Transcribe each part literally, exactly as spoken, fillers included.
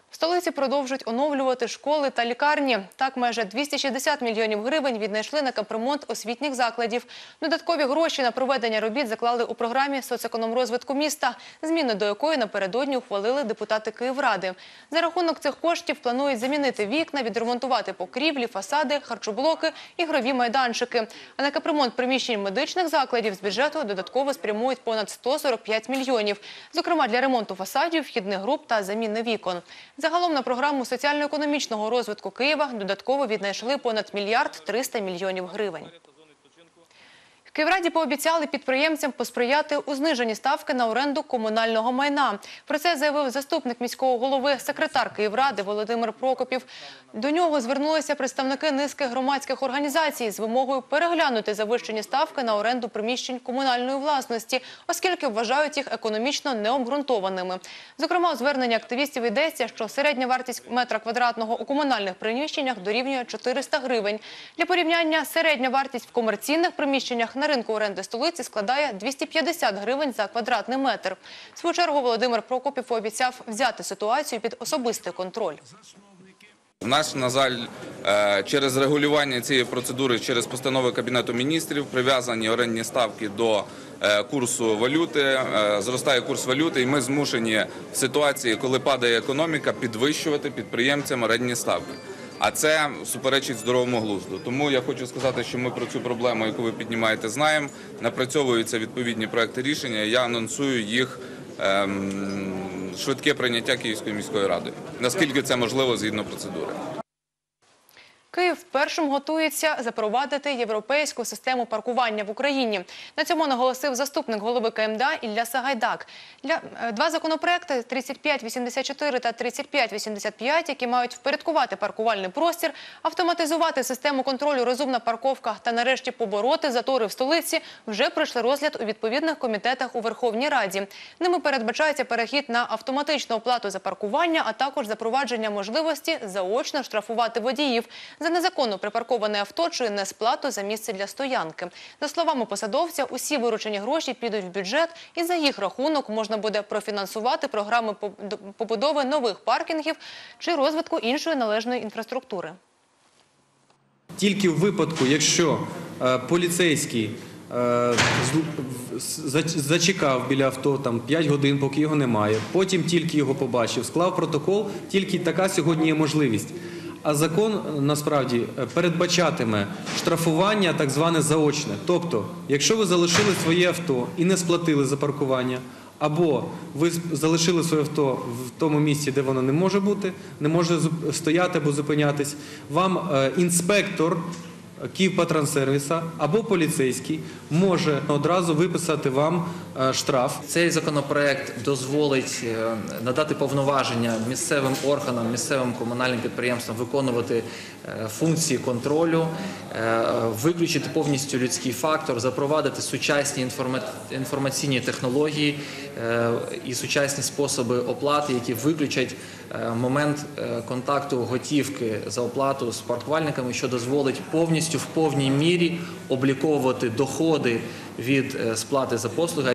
В столиці продовжують оновлювати школи та лікарні. Так, майже двісті шістдесят мільйонів гривень віднайшли на капремонт освітніх закладів. Додаткові гроші на проведення робіт заклали у програмі соцекономрозвитку міста, зміни до якої напередодні ухвалили депутати Київради. За рахунок цих коштів планують замінити вікна, відремонтувати покрівлі, фасади, харчоблоки, ігрові майданчики. А на капремонт приміщень медичних закладів з бюджету додатково спрямують понад сто сорок п'ять мільйонів. Зокрема, для ремонту фасадів, вхідних груп та заміни вікон. Загалом на програму соціально-економічного розвитку Києва додатково віднайшли понад мільярд триста мільйонів гривень. В Київраді пообіцяли підприємцям посприяти у зниженні ставки на оренду комунального майна. Про це заявив заступник міського голови, секретар Київради Володимир Прокопів. До нього звернулися представники низки громадських організацій з вимогою переглянути завищені ставки на оренду приміщень комунальної власності, оскільки вважають їх економічно необґрунтованими. Зокрема, у зверненні активістів йдеться, що середня вартість метра квадратного у комунальних приміщеннях дорівнює чотириста гривень. Для порівняння, середня вартість в комерційних приміщеннях на ринку оренди столиці складає двісті п'ятдесят гривень за квадратний метр. В свою чергу Володимир Прокопів пообіцяв взяти ситуацію під особистий контроль. У нас, на жаль, через регулювання цієї процедури, через постанови Кабінету міністрів, прив'язані орендні ставки до курсу валюти, зростає курс валюти, і ми змушені в ситуації, коли падає економіка, підвищувати підприємцям орендні ставки. А це суперечить здоровому глузду. Тому я хочу сказати, що ми про цю проблему, яку ви піднімаєте, знаємо. Напрацьовуються відповідні проекти рішення. Я анонсую їх ем, швидке прийняття Київською міською радою. Наскільки це можливо згідно процедури. Київ першим готується запровадити європейську систему паркування в Україні. На цьому наголосив заступник голови КМДА Ілля Сагайдак. Для, два законопроекти тридцять п'ять вісімдесят чотири та тридцять п'ять вісімдесят п'ять, які мають впорядкувати паркувальний простір, автоматизувати систему контролю «Розумна парковка» та нарешті побороти затори в столиці, вже пройшли розгляд у відповідних комітетах у Верховній Раді. Ними передбачається перехід на автоматичну оплату за паркування, а також запровадження можливості заочно штрафувати водіїв за незаконно припарковане авто чи несплату за місце для стоянки. За словами посадовця, усі виручені гроші підуть в бюджет, і за їх рахунок можна буде профінансувати програми побудови нових паркінгів чи розвитку іншої належної інфраструктури. Тільки в випадку, якщо е, поліцейський е, зачекав біля авто там, п'ять годин, поки його немає, потім тільки його побачив, склав протокол, тільки така сьогодні є можливість. А закон, насправді, передбачатиме штрафування так зване заочне. Тобто, якщо ви залишили своє авто і не сплатили за паркування, або ви залишили своє авто в тому місці, де воно не може бути, не може стояти або зупинятись, вам інспектор Київпатрансервіса або поліцейський може одразу виписати вам штраф. Цей законопроект дозволить надати повноваження місцевим органам, місцевим комунальним підприємствам виконувати функції контролю, виключити повністю людський фактор, запровадити сучасні інформаційні технології і сучасні способи оплати, які виключать момент контакту готівки за оплату з паркувальниками, що дозволить повністю в повній мірі обліковувати доходи від сплати за послуги.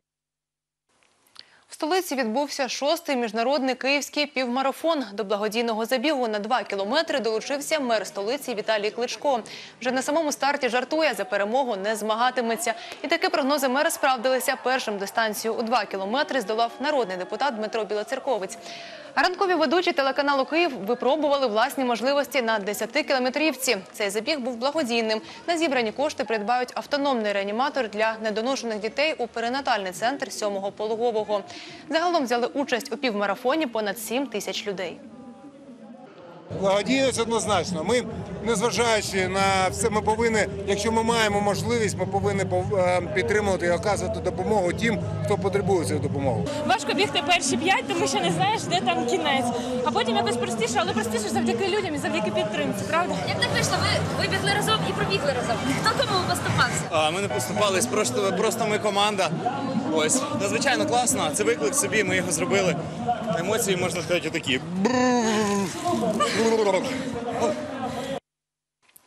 В столиці відбувся шостий міжнародний київський півмарафон. До благодійного забігу на два кілометри долучився мер столиці Віталій Кличко. Вже на самому старті жартує, за перемогу не змагатиметься. І таки прогнози мера справдилися. Першим дистанцію у два кілометри здолав народний депутат Дмитро Білоцерковець. А ранкові ведучі телеканалу «Київ» випробували власні можливості на десятикілометрівці. Цей забіг був благодійним. На зібрані кошти придбають автономний реаніматор для недоношених дітей у перинатальний центр сьомого пологового. Загалом взяли участь у півмарафоні понад сім тисяч людей. Благодійність однозначно. Ми, незважаючи на все, ми повинні, якщо ми маємо можливість, ми повинні підтримувати і оказувати допомогу тим, хто потребує цієї допомоги. Важко бігти перші п'ять, тому що не знаєш, де там кінець. А потім якось простіше, але простіше завдяки людям і завдяки підтримці, правда? Як так вийшло? Ви, ви бігли разом і пробігли разом. Хто кому поступався? А, ми не поступались, просто, просто ми команда. Ось, надзвичайно класно, це виклик собі, ми його зробили. Емоції, можна сказати, такі.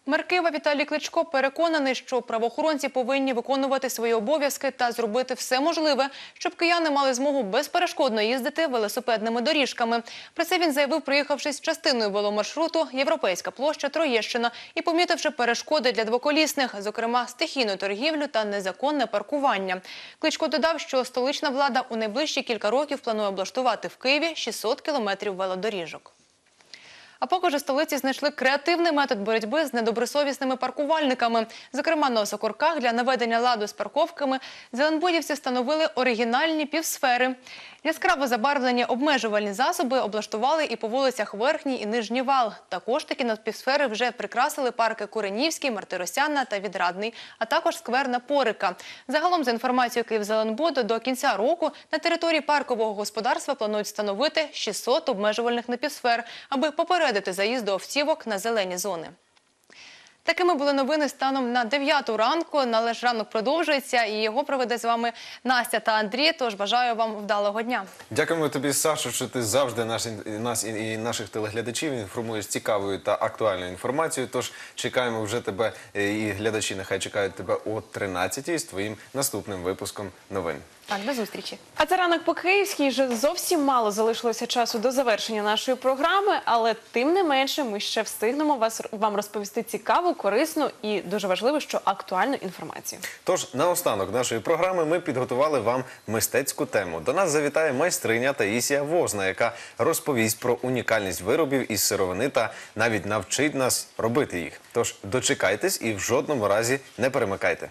Мер Києва Віталій Кличко переконаний, що правоохоронці повинні виконувати свої обов'язки та зробити все можливе, щоб кияни мали змогу безперешкодно їздити велосипедними доріжками. Про це він заявив, приїхавшись частиною веломаршруту «Європейська площа Троєщина» і помітивши перешкоди для двоколісних, зокрема стихійну торгівлю та незаконне паркування. Кличко додав, що столична влада у найближчі кілька років планує облаштувати в Києві шістсот кілометрів велодоріжок. А поки ж у столиці знайшли креативний метод боротьби з недобросовісними паркувальниками. Зокрема, на Осокорках для наведення ладу з парковками зеленбудівці встановили оригінальні півсфери. Яскраво забарвлені обмежувальні засоби облаштували і по вулицях Верхній і Нижній Вал. Також такі надпівсфери вже прикрасили парки Куренівський, Мартиросяна та Відрадний, а також сквер на Порика. Загалом, за інформацією Київзеленбуду, до кінця року на території паркового господарства планують встановити шістсот обмежувальних напівсфер, аби попередити заїзд до автівок на зелені зони. Такими були новини станом на дев'яту ранку. Наш ранок продовжується і його проведе з вами Настя та Андрій. Тож бажаю вам вдалого дня. Дякуємо тобі, Сашо, що ти завжди наш, нас і наших телеглядачів інформуєш цікавою та актуальною інформацією. Тож чекаємо вже тебе, і глядачі нехай чекають тебе о тринадцятій з твоїм наступним випуском новин. Так, до зустрічі. А це ранок по-київськи. Вже зовсім мало залишилося часу до завершення нашої програми, але тим не менше ми ще встигнемо вас, вам розповісти цікаву, корисну і, дуже важливо, що актуальну інформацію. Тож, наостанок нашої програми ми підготували вам мистецьку тему. До нас завітає майстриня Таїсія Возна, яка розповість про унікальність виробів із сировини та навіть навчить нас робити їх. Тож, дочекайтесь і в жодному разі не перемикайте.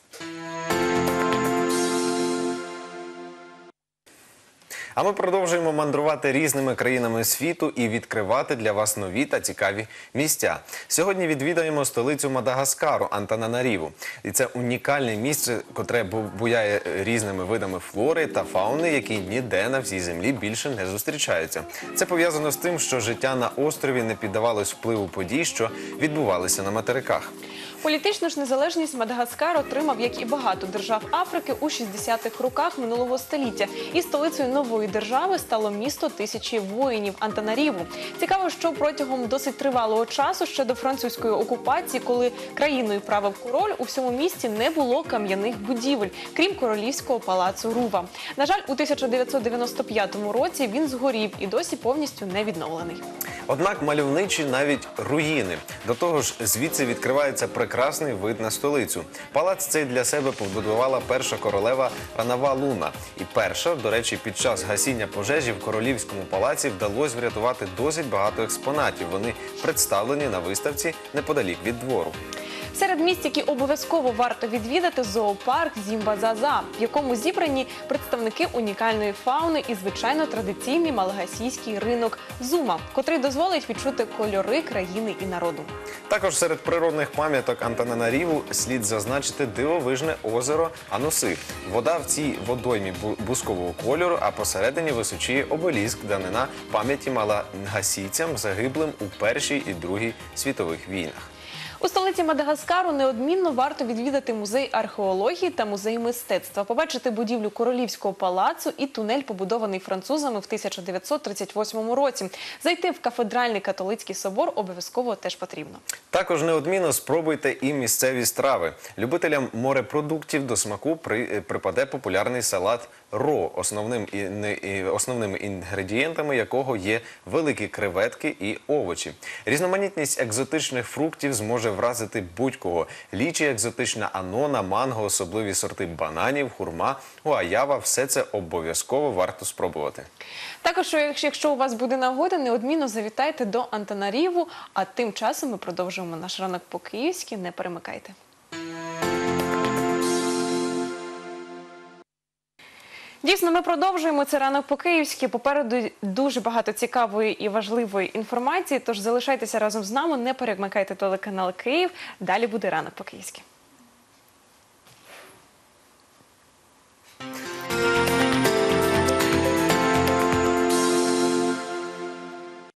А ми продовжуємо мандрувати різними країнами світу і відкривати для вас нові та цікаві місця. Сьогодні відвідаємо столицю Мадагаскару – Антананаріву. І це унікальне місце, котре буяє різними видами флори та фауни, які ніде на всій землі більше не зустрічаються. Це пов'язано з тим, що життя на острові не піддавалось впливу подій, що відбувалися на материках. Політичну ж незалежність Мадагаскар отримав, як і багато держав Африки, у шістдесятих роках минулого століття. І столицею нової держави стало місто тисячі воїнів – Антананаріву. Цікаво, що протягом досить тривалого часу, ще до французької окупації, коли країною правив король, у всьому місті не було кам'яних будівель, крім королівського палацу Рува. На жаль, у тисяча дев'ятсот дев'яносто п'ятому році він згорів і досі повністю не відновлений. Однак мальовничі навіть руїни. До того ж, звідси відкривається прекрасний вид на столицю. Палац цей для себе побудувала перша королева Ранава Луна. І перша, до речі, під час гасіння пожежі в королівському палаці вдалося врятувати досить багато експонатів. Вони представлені на виставці неподалік від двору. Серед місць, які обов'язково варто відвідати, зоопарк Зімба-Заза, в якому зібрані представники унікальної фауни і, звичайно, традиційний малагасійський ринок Зума, котрий дозволить відчути кольори країни і народу. Також серед природних пам'яток Антананаріву слід зазначити дивовижне озеро Ануси. Вода в цій водоймі бускового кольору, а посередині височіє обеліск, данина пам'яті малагасійцям, загиблим у Першій і Другій світових війнах. У столиці Мадагаскару неодмінно варто відвідати музей археології та музей мистецтва, побачити будівлю королівського палацу і тунель, побудований французами в тисяча дев'ятсот тридцять восьмому році. Зайти в кафедральний католицький собор обов'язково теж потрібно. Також неодмінно спробуйте і місцеві страви. Любителям морепродуктів до смаку при, припаде популярний салат ро, основним, і, не, і, основними інгредієнтами якого є великі креветки і овочі. Різноманітність екзотичних фруктів зможе вразити будь-кого. Лічі, екзотична анона, манго, особливі сорти бананів, хурма, гуаява – все це обов'язково варто спробувати. Також, якщо у вас буде нагода, неодмінно завітайте до Антананаріву, а тим часом ми продовжуємо наш ранок по-київськи. Не перемикайте. Дійсно, ми продовжуємо це ранок по-київськи. Попереду дуже багато цікавої і важливої інформації, тож залишайтеся разом з нами, не перемикайте телеканал Київ. Далі буде ранок по-київськи.